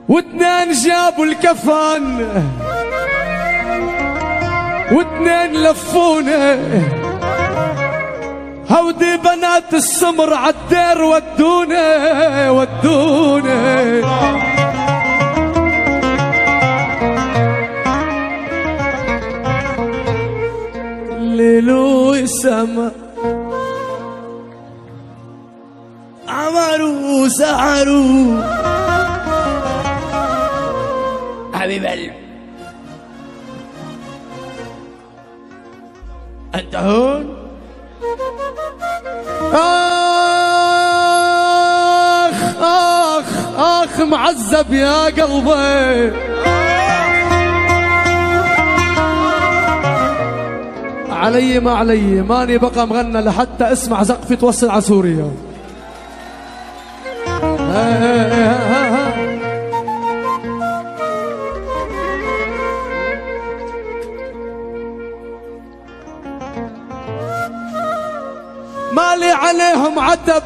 واثنين جابوا الكفن واثنين لفونا، هودي بنات السمر عالدير ودونا ودونا. الليل والسما عمروا سحروا حبيب قلبي انت هون. اخ اخ اخ معذب يا قلبي، علي ما علي، ماني بقى مغنى لحتى اسمع زقفي توصل على سوريا. مالي عليهم عتب،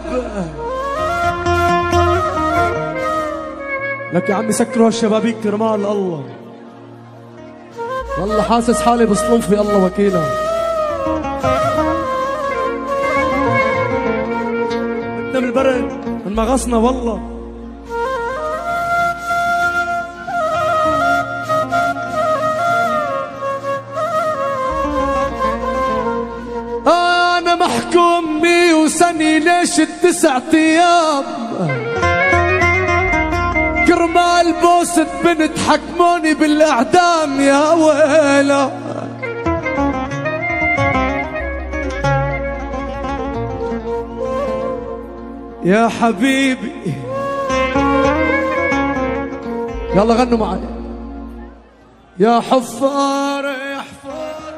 لك يا عمي سكروا هالشبابيك كرمال الله، والله حاسس حالي بصلنف بالله وكيلا. بدنا من البرد من مغصنا والله. أنا محكوم 100 سنة، ليش ال9 أيام كرمال بوسة بنت حكموني بالإعدام يا ويلا. يا حبيبي يلا غنوا معي. يا حفار يا حفار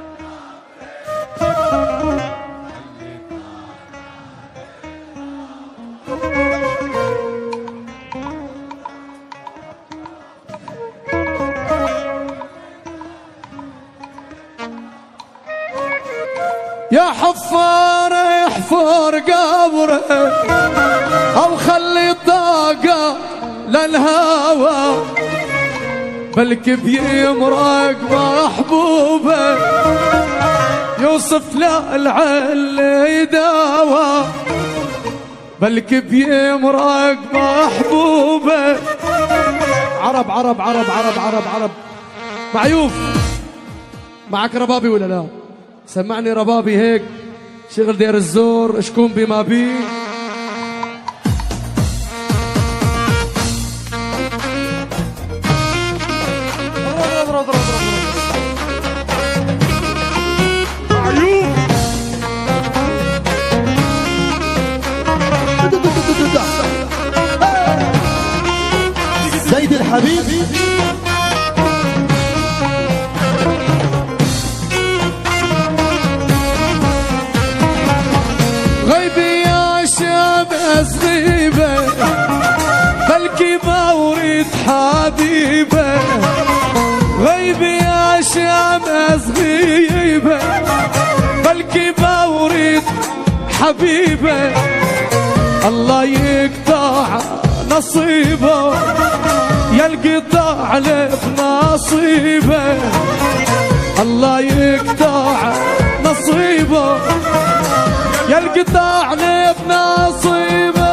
يا حفار احفر قبره او خلي طاقة للهوى، بلكي بيمرق محبوبه يوصف لا العل يداوى، بلكي بيمرق محبوبه. عرب عرب عرب عرب عرب عرب. معيوف معك ربابي ولا لا؟ سمعني ربابي هيك شغل دير الزور اشكون بما بي. زيد الحبيب غيبي يا شمس غيبة، بلكي ما اريد حبيبة. غيبي يا شمس غيبة، بلكي ما اريد حبيبة. الله يقطع نصيبه يلقطع لي بنصيبه، الله يقطع نصيبه يلقطع لي بنصيبه.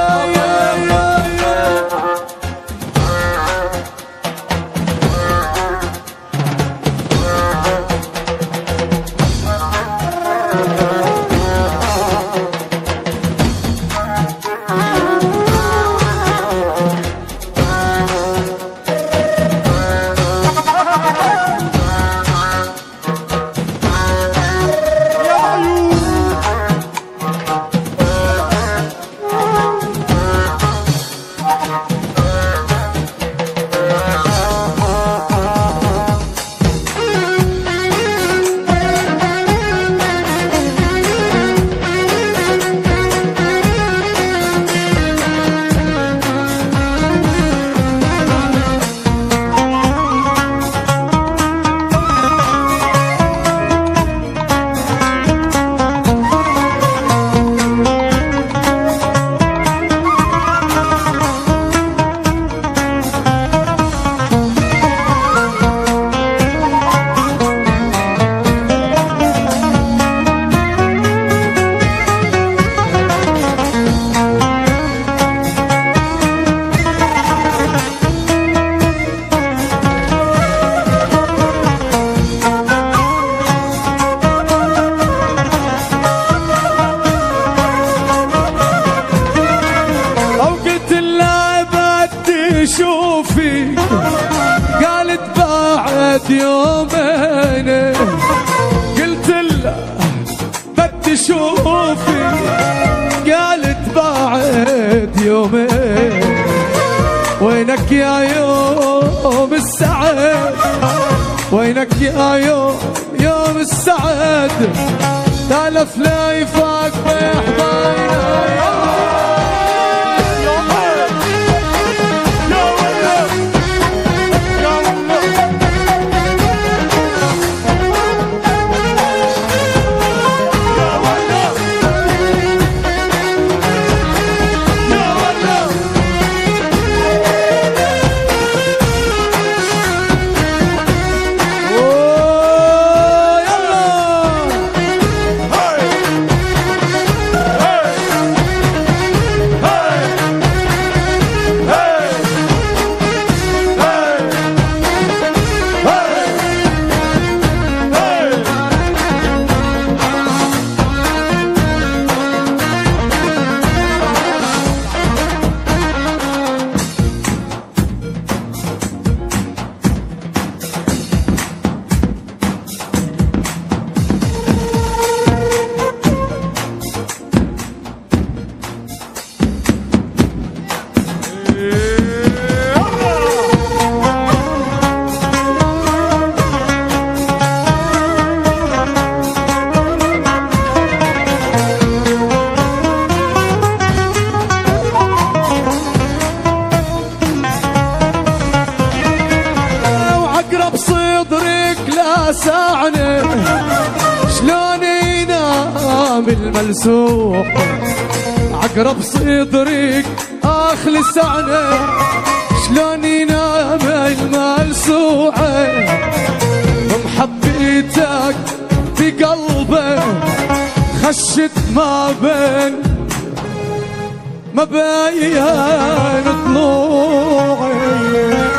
بدي شوفي قالت بعد يومين قلت لها بدي شوفي قالت بعد يومين وينك يا يوم السعد وينك يا يوم السعد تالف لا يفاق بحضايا سعني شلون ينام الملسوح عقرب صدرك لسعني شلون ينام الملسوح محبيتك بقلبه خشت ما بين طلوعي